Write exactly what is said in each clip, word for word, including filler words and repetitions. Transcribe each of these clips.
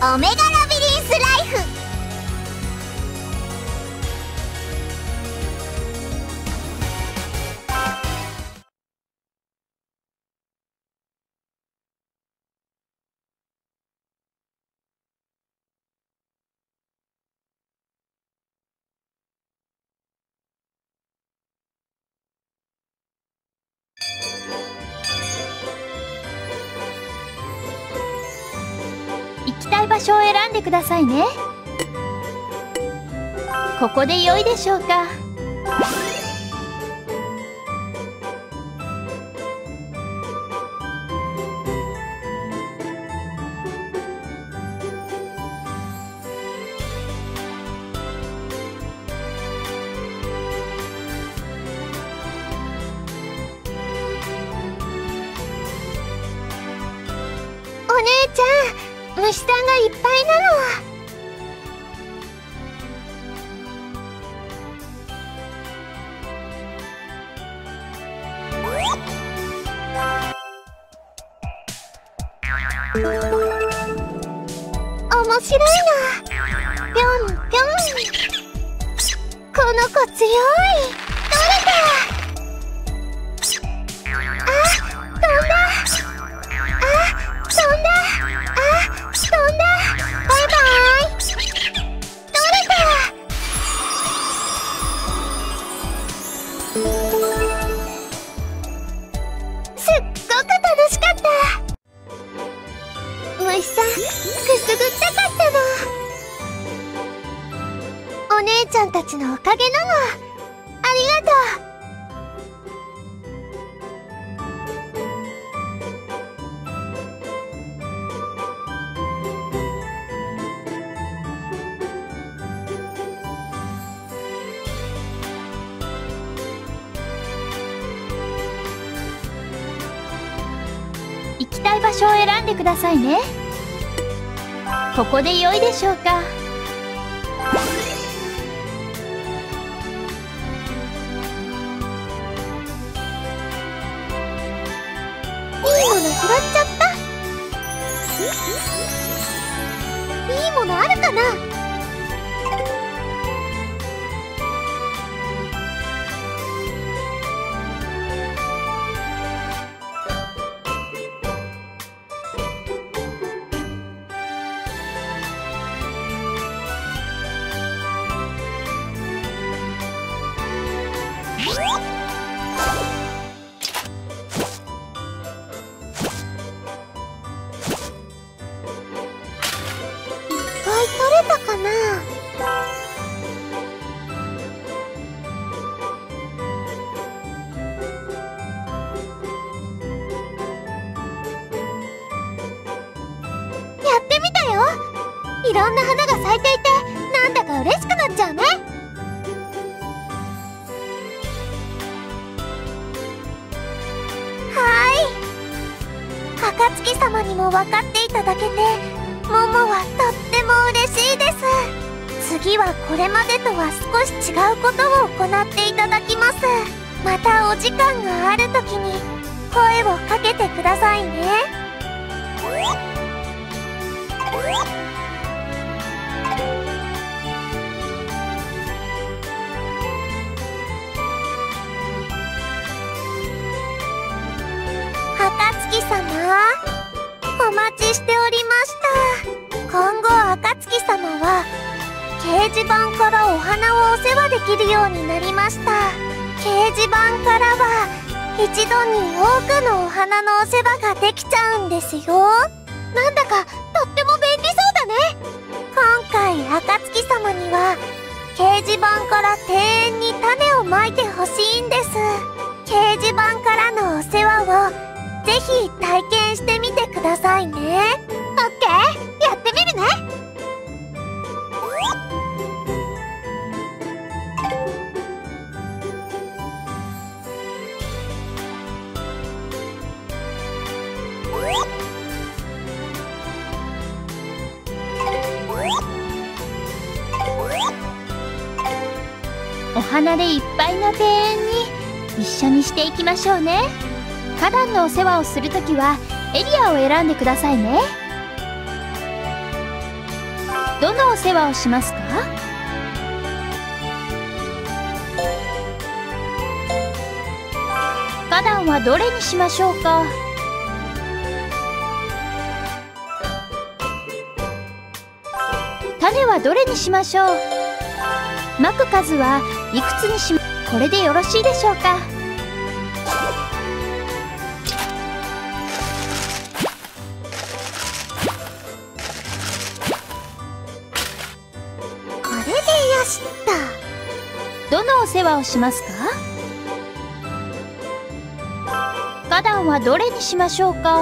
オメガラビリンスライフ。 行きたい場所を選んでくださいね。ここで良いでしょうか。 お姉ちゃん、虫さんがいっぱいなの。面白いな。ぴょんぴょん。この子強い。取れた。あ、飛んだ。あ、飛んだ。あ、飛んだ。バイバイ。取れた。すっごく楽しかった。虫さん、くすぐったかったの。お姉ちゃんたちのおかげなの。ありがとう。 行きたい場所を選んでくださいね。ここで良いでしょうか。 いいもの拾っちゃった。いいものあるかな。取れたかな。やってみたよ。いろんな花が咲いていて、なんだか嬉しくなっちゃうね。はーい。暁様にも分かっていただけて、モモはとっても嬉しいです。次はこれまでとは少し違うことを行っていただきます。またお時間があるときに声をかけてくださいね。暁様、お待ちしておりました。今後暁様は掲示板からお花をお世話できるようになりました。掲示板からは一度に多くのお花のお世話ができちゃうんですよ。なんだかとっても便利そうだね。今回暁様には掲示板から庭園に種をまいてほしいんです。掲示板からのお世話をぜひ体験してみてくださいね。オッケー、やってみるね。 お花でいっぱいの庭園に一緒にしていきましょうね。花壇のお世話をするときはエリアを選んでくださいね。 どのお世話をしますか？花壇はどれにしましょうか？種はどれにしましょう？まく数はいくつにしま、これでよろしいでしょうか？ これでよしっと。 どのお世話をしますか？花壇はどれにしましょうか？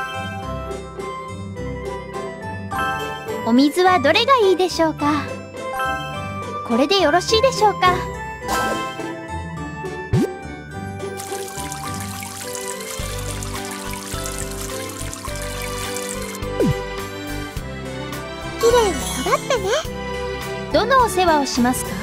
お水はどれがいいでしょうか？これでよろしいでしょうか？ きれいに育ってね。 どのお世話をしますか？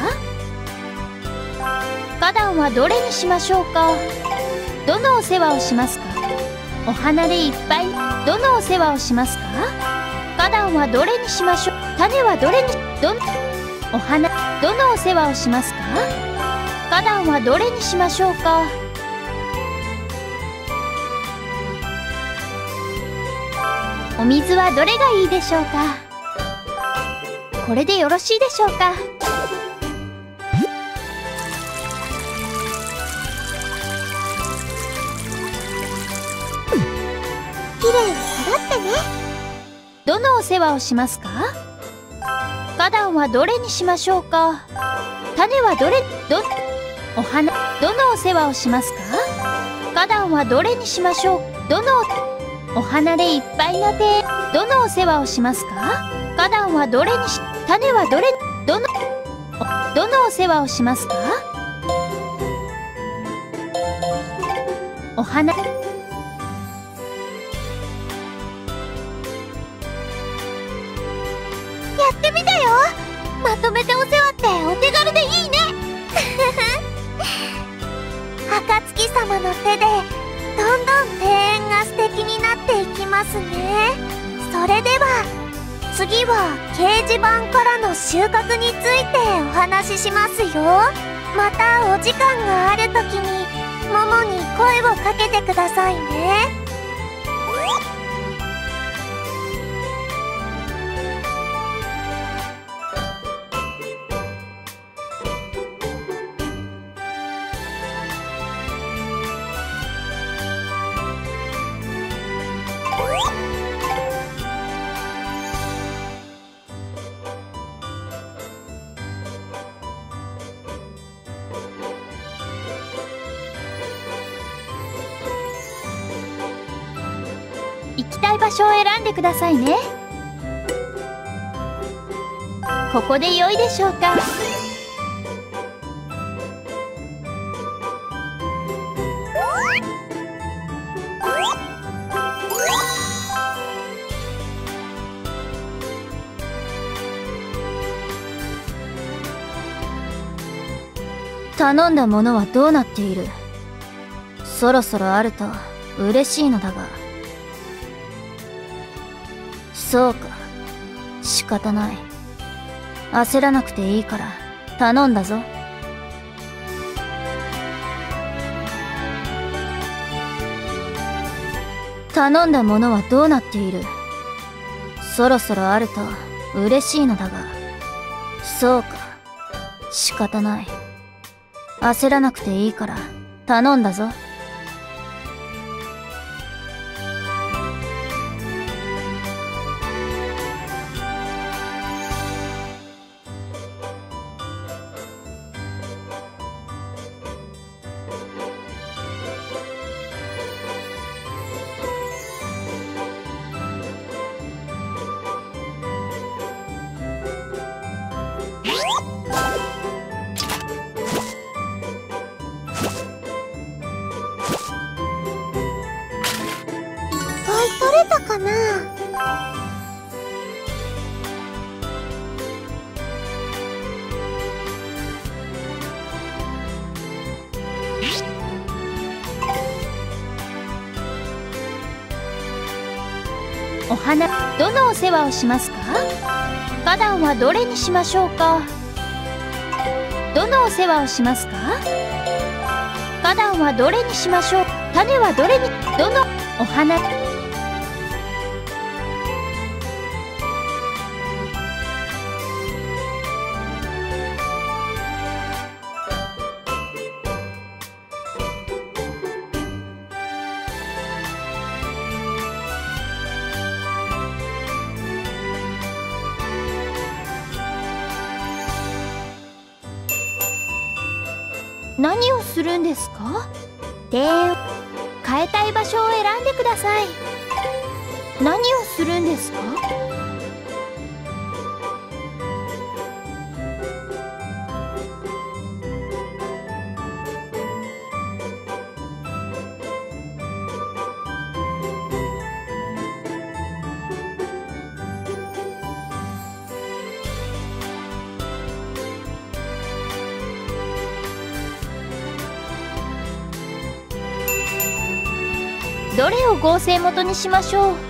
花壇はどれにしましょうか？どのお世話をしますか？お花でいっぱい。どのお世話をしますか？花壇はどれにしましょう？種はどれに、どん、お花、どのお世話をしますか？花壇はどれにしましょうか？お水はどれがいいでしょうか？これでよろしいでしょうか？ きれいに育ってね。 どのお世話をしますか？花壇はどれにしましょうか？種はどれ、ど、お花、どのお世話をしますか？花壇はどれにしましょう？どの、お花でいっぱいな手、どのお世話をしますか？花壇はどれにし、種はどれ、どの、お、どのお世話をしますか？お花、 やってみたよ。まとめてお世話ってお手軽でいいね。暁様の手でどんどん庭園が素敵になっていきますね。それでは次は掲示板からの収穫についてお話ししますよ。またお時間があるときにももに声をかけてくださいね。 行きたい場所を選んでくださいね。ここで良いでしょうか？ 頼んだものはどうなっている？そろそろあると嬉しいのだが。そうか、仕方ない。焦らなくていいから頼んだぞ。頼んだものはどうなっている？そろそろあると嬉しいのだが。そうか、仕方ない。焦らなくていいから頼んだぞ。 取れたかな？ お花、どのお世話をしますか？ 花壇はどれにしましょうか。どのお世話をしますか。花壇はどれにしましょう。種はどれに、どのお花。何をするんですか。庭園を変えたい場所を選んでください。何をするんですか。どれを合成元にしましょう。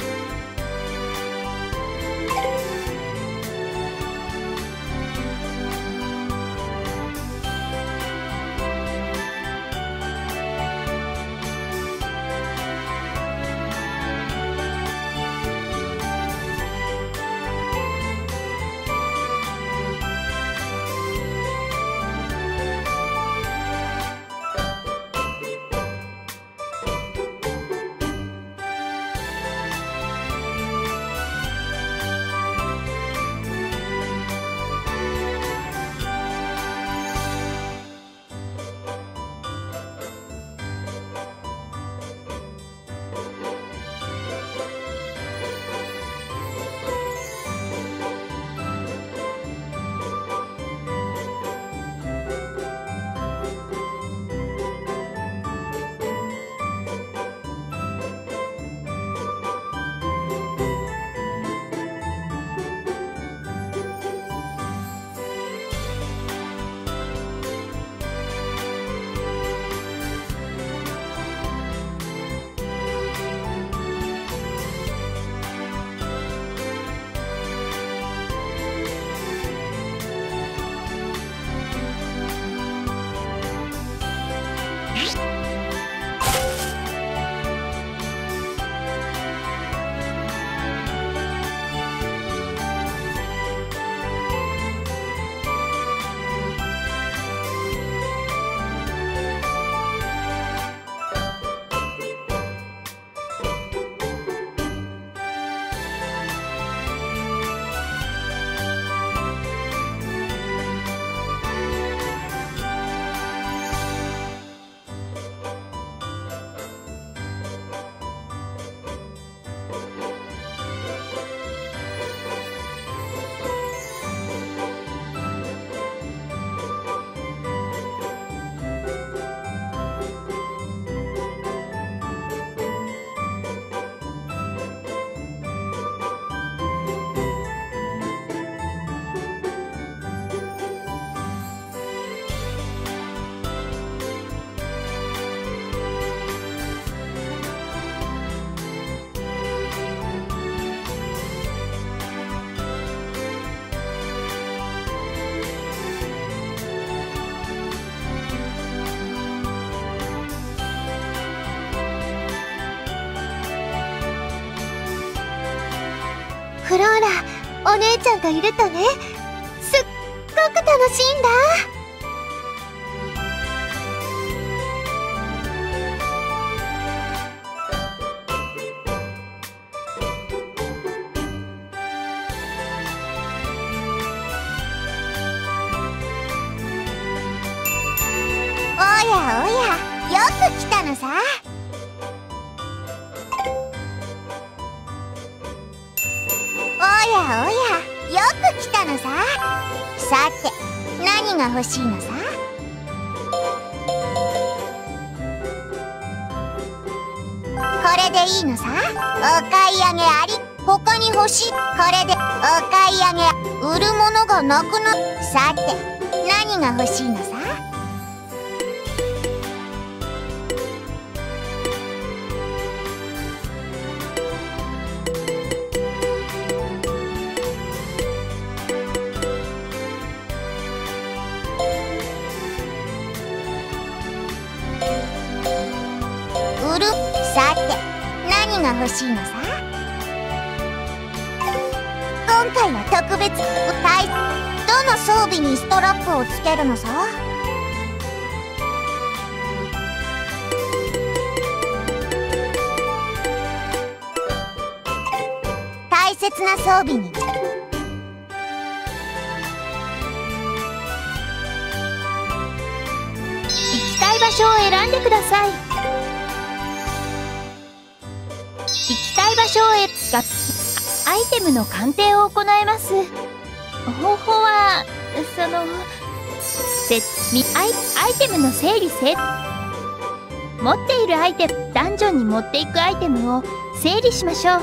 フローラ、お姉ちゃんがいるとね、すっごく楽しいんだ。おやおや、よく来たのさ。おやおや、よく来たのさ。さて、何が欲しいのさ。これでいいのさ。お買い上げあり。他に欲しい。これでお買い上げ。売るものがなくな。さて、何が欲しいのさ。 売る。さて何が欲しいのさ。今回は特別大どの装備にストラップをつけるのさ。大切な装備に。 行きたい場所を選んでください。行きたい場所を選がアイテムの鑑定を行います。方法はそのせみアイアイテムの整理整持っているアイテムダンジョンに持っていくアイテムを整理しましょう。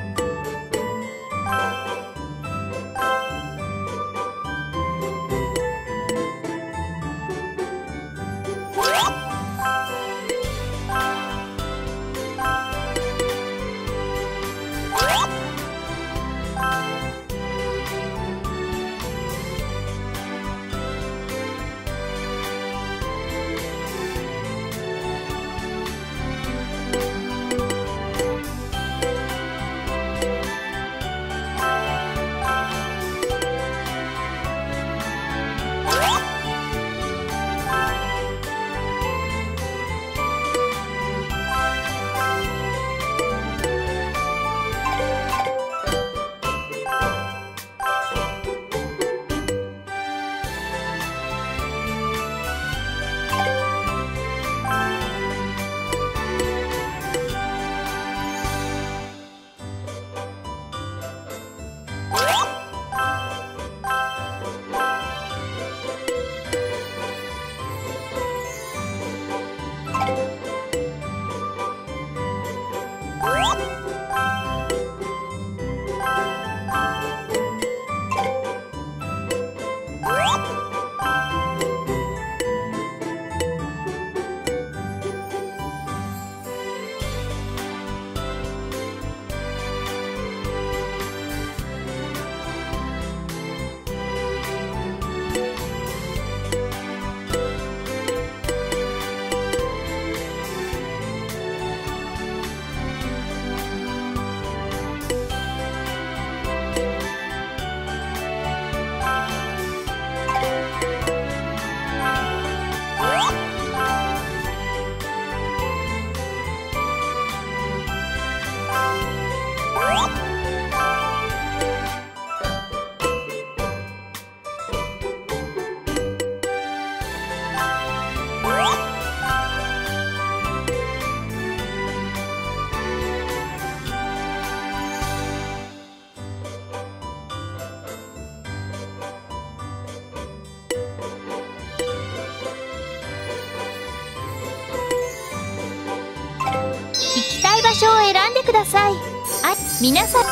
場所を選んでください。あ、皆さん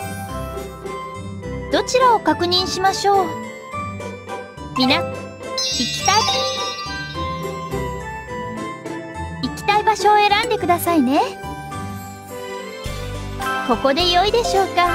どちらを確認しましょう。みな行きたい行きたい場所を選んでくださいね。ここで良いでしょうか。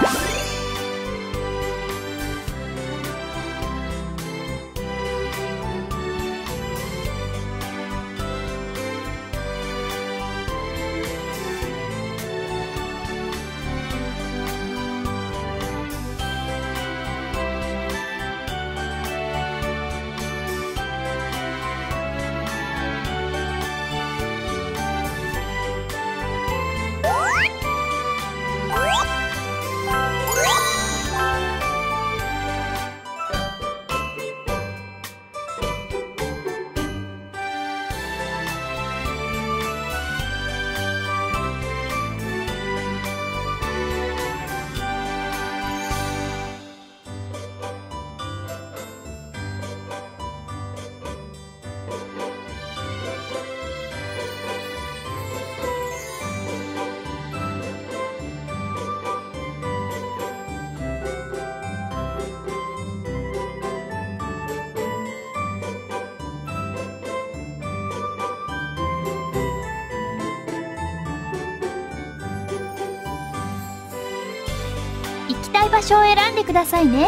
行きたい場所を選んでくださいね。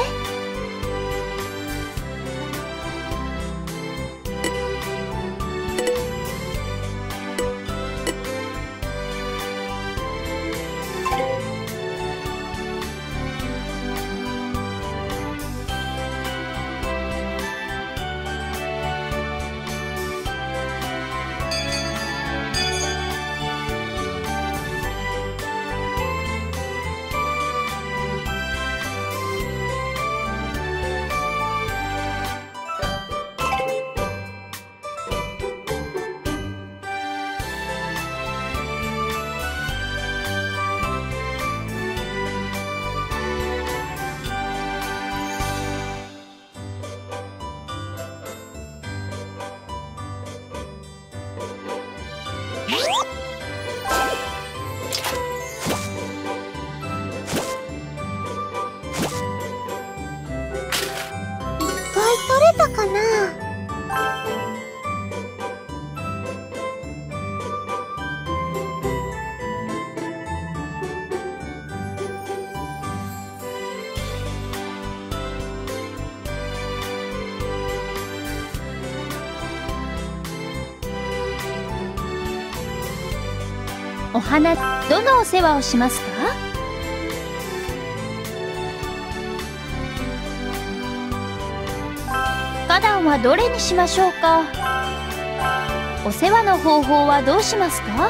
お花、どのお世話をしますか？花壇はどれにしましょうか？お世話の方法はどうしますか？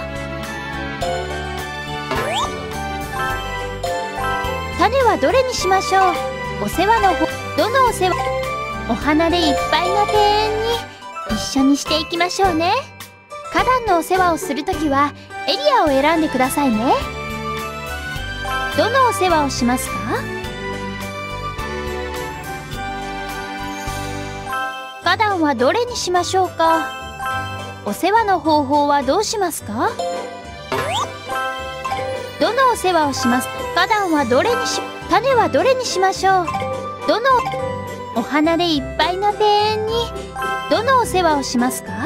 種はどれにしましょう？お世話の方、どのお世話？お花でいっぱいの庭園に一緒にしていきましょうね。花壇のお世話をするときはエリアを選んでくださいね。どのお世話をしますか？花壇はどれにしましょうか？お世話の方法はどうしますか？どのお世話をします？花壇はどれにし、種はどれにしましょう？どのお花でいっぱいの庭園にどのお世話をしますか？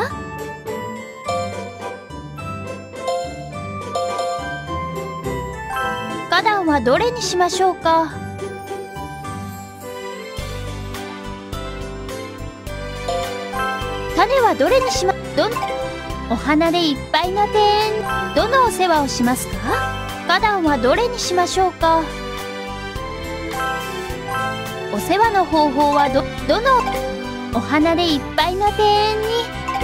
花壇はどれにしましょうか？種はどれにしま、どのお花でいっぱいの庭園、どのお世話をしますか？花壇はどれにしましょうか？お世話の方法はど、どのお花でいっぱいの庭園に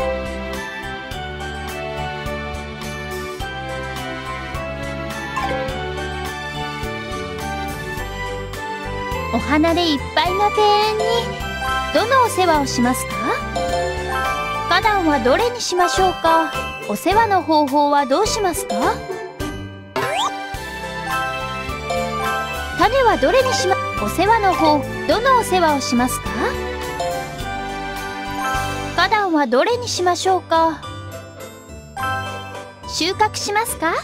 お花でいっぱいの庭園にどのお世話をしますか？花壇はどれにしましょうか？お世話の方法はどうしますか？種はどれにしま、お世話の方、どのお世話をしますか？花壇はどれにしましょうか？収穫しますか？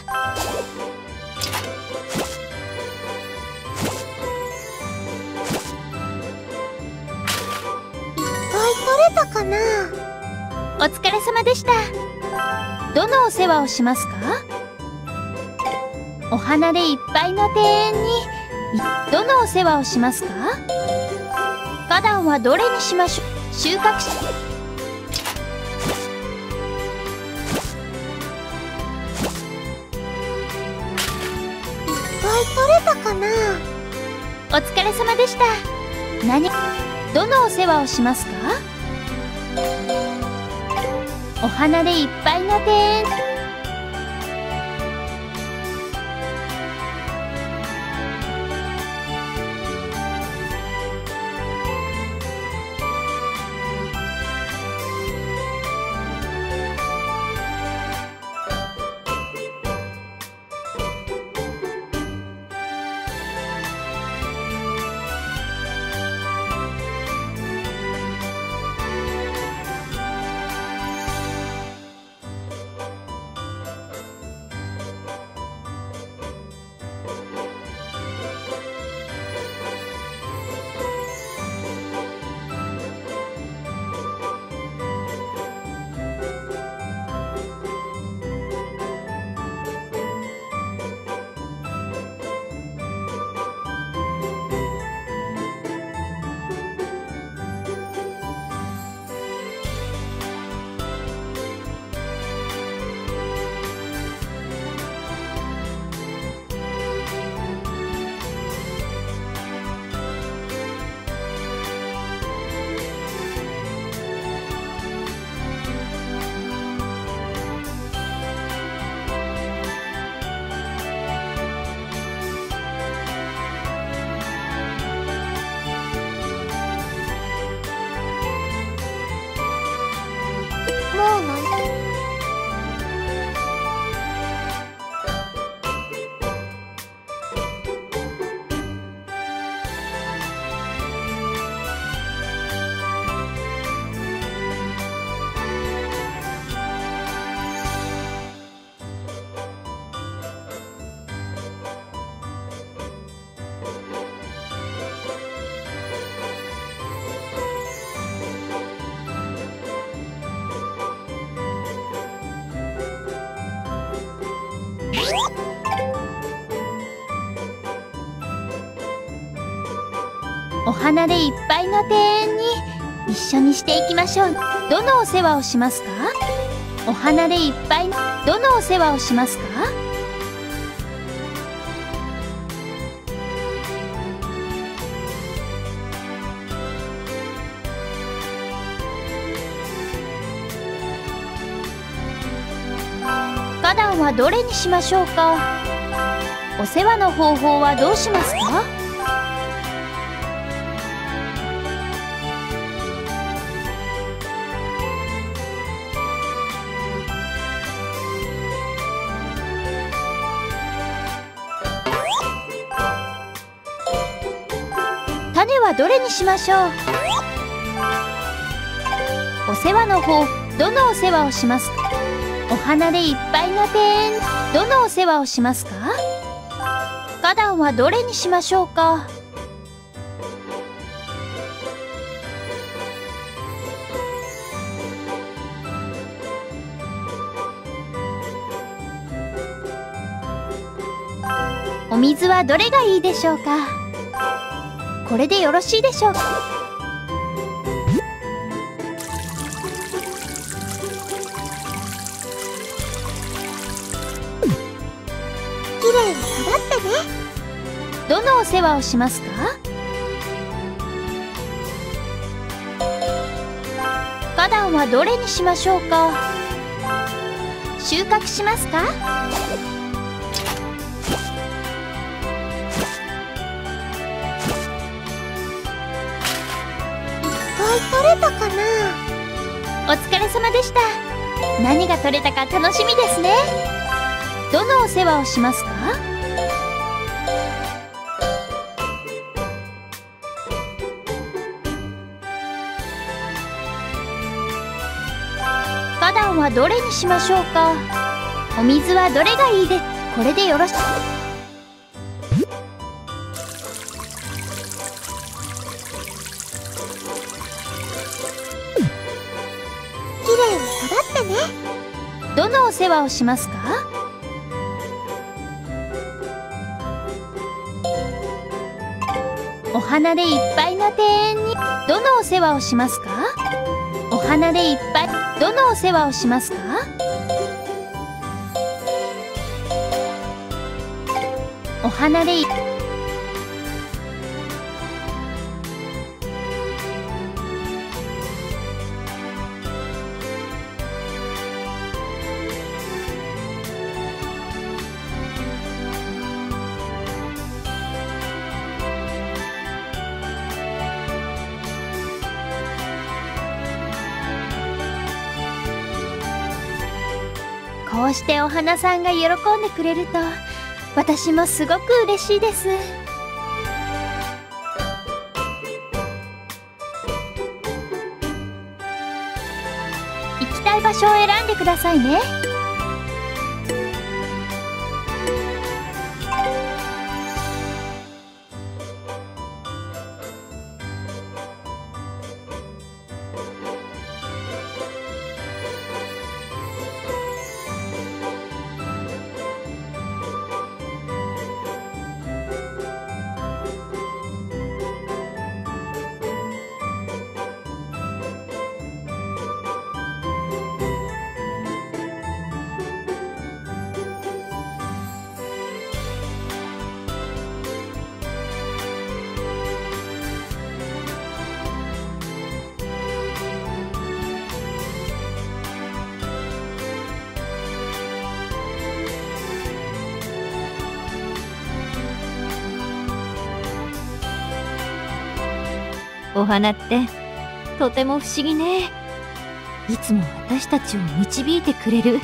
取れたかな？ お疲れ様でした。どのお世話をしますか？お花でいっぱいの庭園にどのお世話をしますか？花壇はどれにしましょう？収穫し、 いっぱい取れたかな？ お疲れ様でした。何、どのお世話をしますか？お花でいっぱいの庭園、 もうなんお花でいっぱいの庭園に一緒にしていきましょう。どのお世話をしますか？お花でいっぱいの、どのお世話をしますか？ 花壇はどれにしましょうか。お世話の方法はどうしますか。種はどれにしましょう。お世話の方、どのお世話をしますか。お花でいっぱいの庭園、どのお世話をしますか。花壇はどれにしましょうか。お水はどれがいいでしょうか。これでよろしいでしょうか。 きれいに育ってね。 どのお世話をしますか。花壇はどれにしましょうか。収穫しますか。 取れたかな。 お疲れ様でした。何が取れたか楽しみですね。どのお世話をしますか。花壇はどれにしましょうか。お水はどれがいいで、これでよろしい。どのお世話をしますか。お花でいっぱいの庭園に、どのお世話をしますか。お花でいっぱい、どのお世話をしますか。お花でいっぱい、こうしてお花さんが喜んでくれると、私もすごく嬉しいです。行きたい場所を選んでくださいね。 お花ってとても不思議ね。いつも私たちを導いてくれる。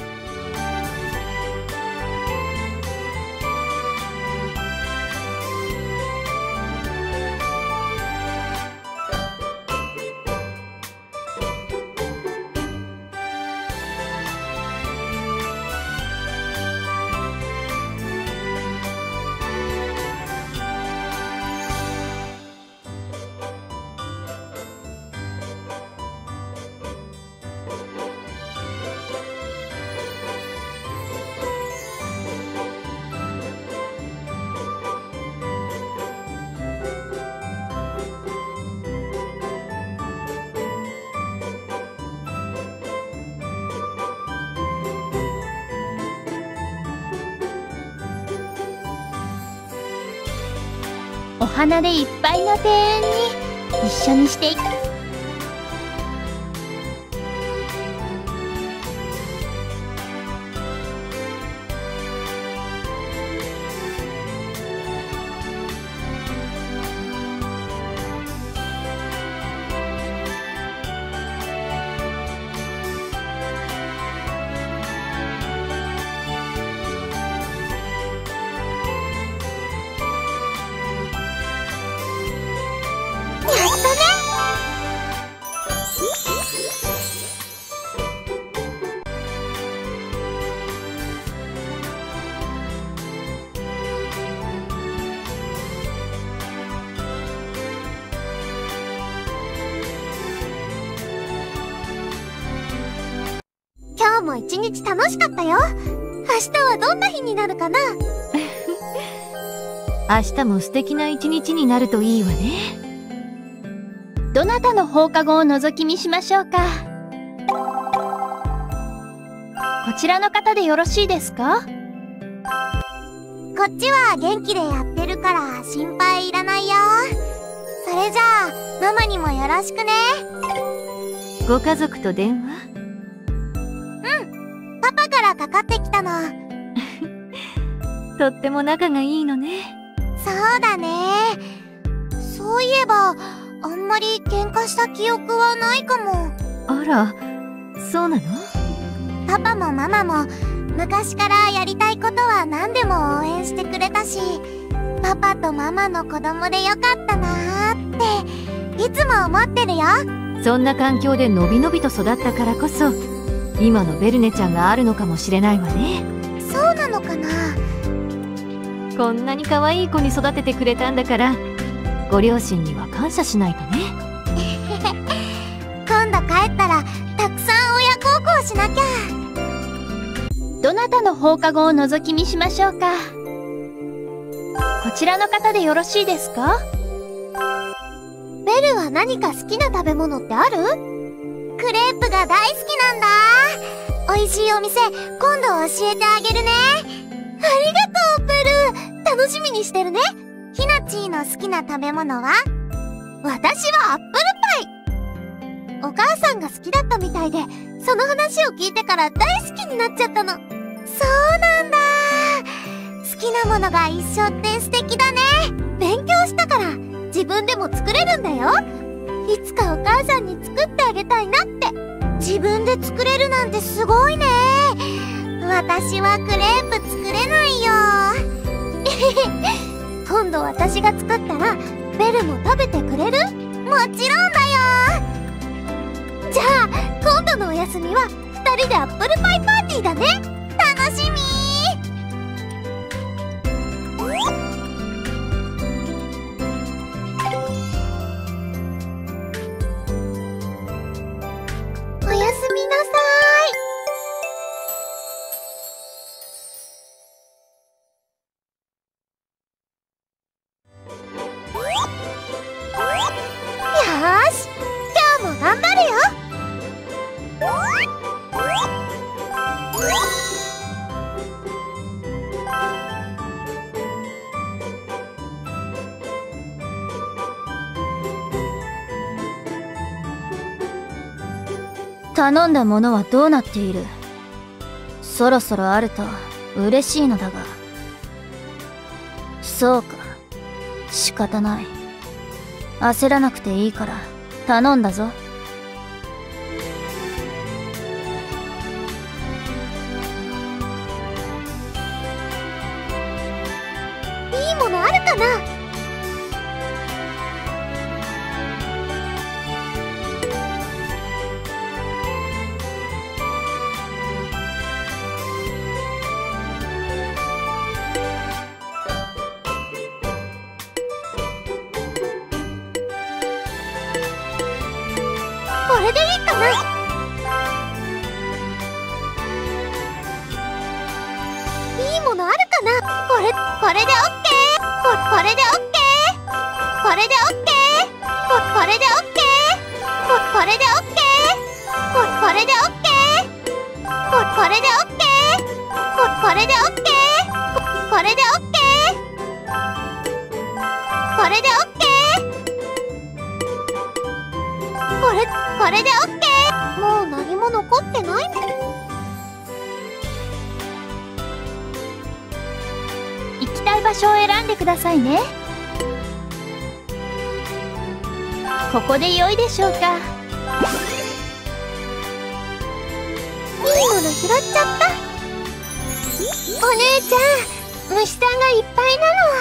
お花でいっぱいの庭園に一緒にしていく。 今日も一日楽しかったよ。明日はどんな日になるかな？ 明日も素敵な一日になるといいわね。 どなたの放課後を覗き見しましょうか。こちらの方でよろしいですか？ こっちは元気でやってるから心配いらないよ。それじゃあママにもよろしくね。 ご家族と電話？ うん、パパからかかってきたの。 とっても仲がいいのね。 そうだね。そういえばあんまり喧嘩した記憶はないかも。 あら、そうなの？ パパもママも昔からやりたいことは何でも応援してくれたし、パパとママの子供でよかったなーっていつも思ってるよ。 そんな環境でのびのびと育ったからこそ今のベルネちゃんがあるのかもしれないわね。 そうなのかな。 こんなに可愛い子に育ててくれたんだからご両親には感謝しないとね。 今度帰ったらたくさん親孝行しなきゃ。 どなたの放課後を覗き見しましょうか。こちらの方でよろしいですか？ ベルは何か好きな食べ物ってある？クレープが大好きなんだ。美味しいお店今度教えてあげるね。ありがとうベル、楽しみにしてるね。ひなちーの好きな食べ物は？私はアップルパイ。お母さんが好きだったみたいで、その話を聞いてから大好きになっちゃったの。そうなんだ。好きなものが一緒って素敵だね。勉強したから自分でも作れるんだよ。いつかお母さんに作ってあげたいなって。自分で作れるなんてすごいね。私はクレープ作れないよ。今度私が作ったらベルも食べてくれる？もちろんだよ。じゃあ今度のお休みはふたりでアップルパイパーティーだね。楽しみ。おやすみなさい。よーし、今日も頑張るよ。 頼んだものはどうなっている？そろそろあると嬉しいのだが。そうか、仕方ない。焦らなくていいから頼んだぞ。 いいものあるかな？これでいいかな？いいものあるかな？これ、これでオッケー。こ、これでオッケー。これでオッケー。こ、これでオッケー。こ、これでオッケー。こ、これでオッケー。こ、これでオッケー。こ、これでオッケー。こ、これでオッケー。これでオッケー。これ、これでオッケー。もう何も残ってない。 行きたい場所を選んでくださいね。ここで良いでしょうか。 いいもの拾っちゃった。お姉ちゃん、虫さんがいっぱいなの。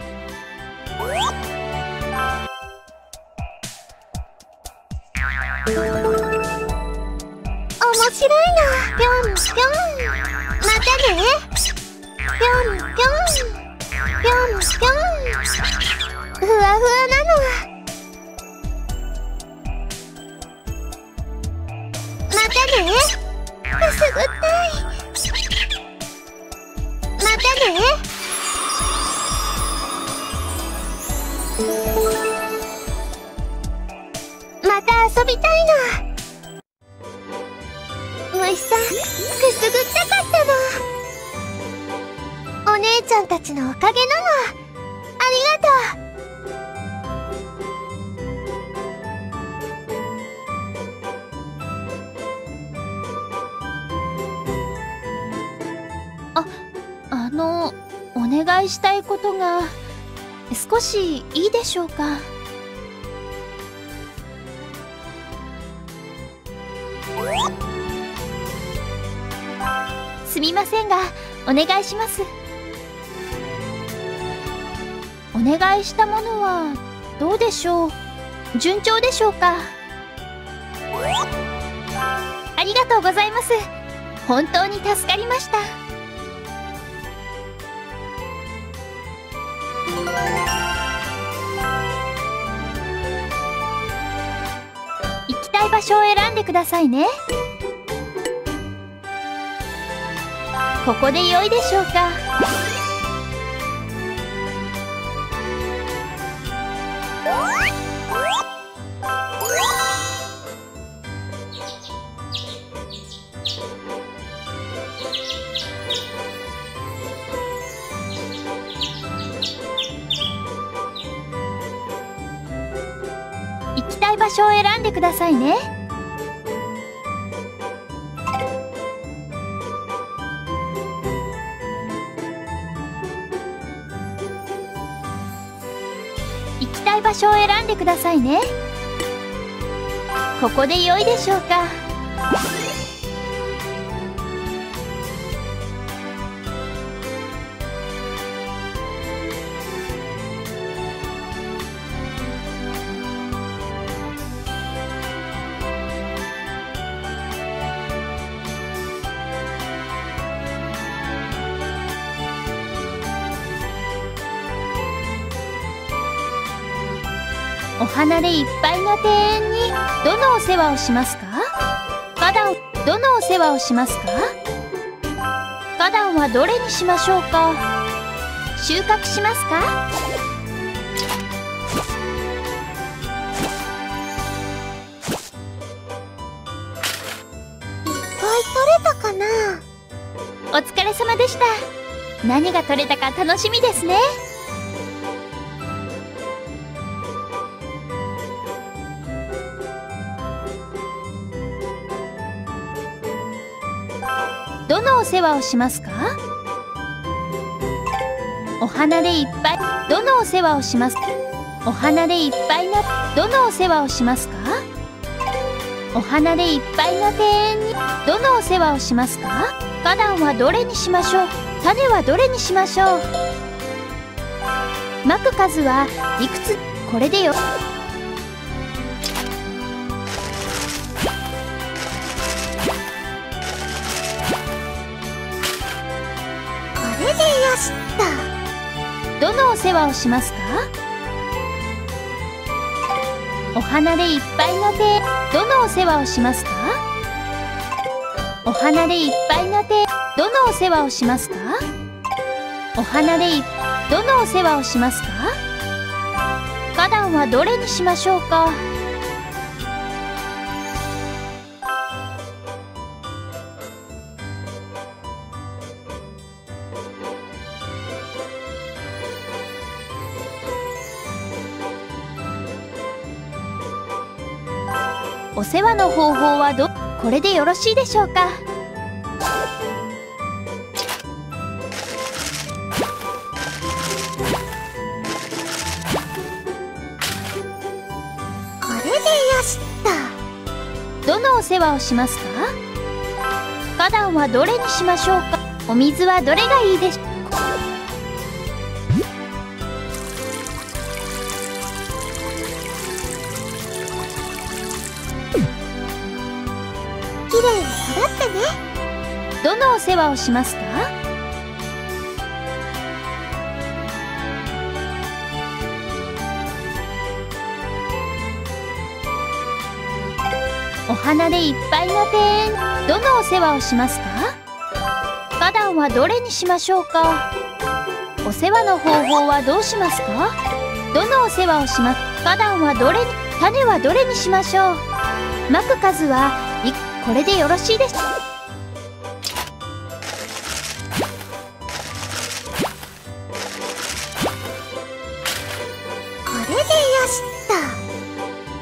面白いな。ぴょんぴょん。またね。ぴょんぴょん。ぴょんぴょん。ふわふわなの。またね。くすぐって。 くすぐったかったの。お姉ちゃんたちのおかげなの。ありがとう。 あの、お願いしたいことが少しいいでしょうか。すみませんがお願いします。お願いしたものはどうでしょう。順調でしょうか。ありがとうございます。本当に助かりました。行きたい場所を選んでくださいね。ここで良いでしょうか。行きたい場所を選んでくださいね。行きたい場所を選んでくださいね。ここで良いでしょうか。お花でいっぱいの庭園にどのお世話をしますか？花壇、どのお世話をしますか？花壇はどれにしましょうか？収穫しますか？ いっぱい取れたかな？ お疲れ様でした。何が取れたか楽しみですね。どのお世話をしますか？お花でいっぱい、どのお世話をしますか？お花でいっぱいの、どのお世話をしますか？お花でいっぱいの庭園にどのお世話をしますか？花壇はどれにしましょう？種はどれにしましょう？まく数はいくつ？これでよ。 これでよしっと。どのお世話をしますか？お花でいっぱいの庭園、どのお世話をしますか？お花でいっぱいの庭園、どのお世話をしますか？お花でいっどのお世話をしますか？花壇はどれにしましょうか？お世話の方法はど、これでよろしいでしょうか？ これでよしっどのお世話をしますか？花壇はどれにしましょうか？お水はどれがいいでしょう？ きれいに育ってね。 どのお世話をしますか？お花でいっぱいの庭園、どのお世話をしますか？花壇はどれにしましょうか？お世話の方法はどうしますか？どのお世話をします？花壇はどれに、種はどれにしましょう？まく数はいこれでよろしいです。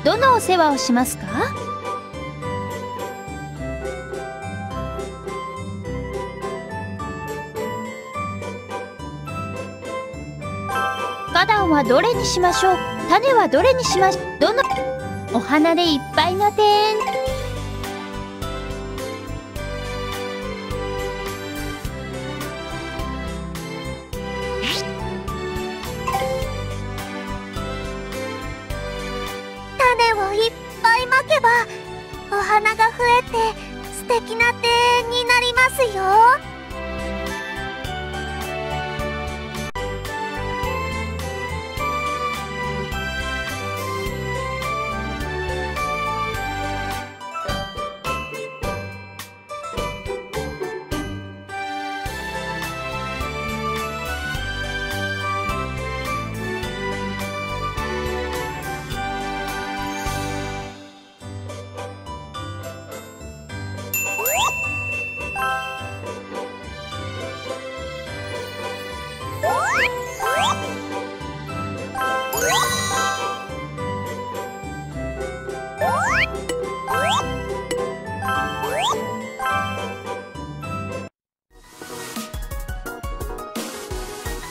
どのお世話をしますか？花壇はどれにしましょう？種はどれにしましょう？どのお花でいっぱいの庭園。 種をいっぱいまけばお花が増えて素敵な庭園になりますよ。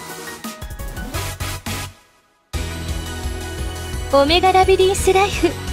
オメガラビリンスライフ